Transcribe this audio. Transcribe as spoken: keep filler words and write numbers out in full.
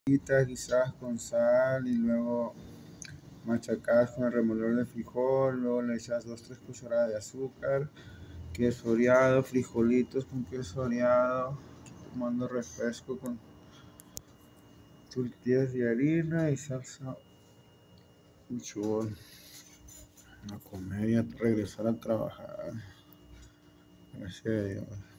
Quizás con sal y luego machacadas con el removedor de frijol, luego le echas dos tres cucharadas de azúcar, queso oreado, frijolitos con queso oreado, tomando refresco con tortillas de harina y salsa mucho a comer y a regresar a trabajar. Gracias a Dios.